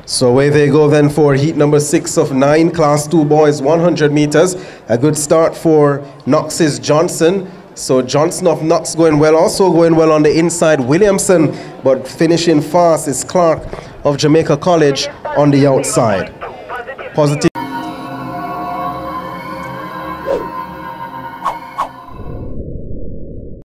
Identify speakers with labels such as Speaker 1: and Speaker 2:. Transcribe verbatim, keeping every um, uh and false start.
Speaker 1: So away they go then for heat number six of nine, class two boys, one hundred meters. A good start for Knox's Johnson. So Johnson of Knox going well, also going well on the inside, Williamson, but finishing fast is Clark of Jamaica College on the outside. Positive.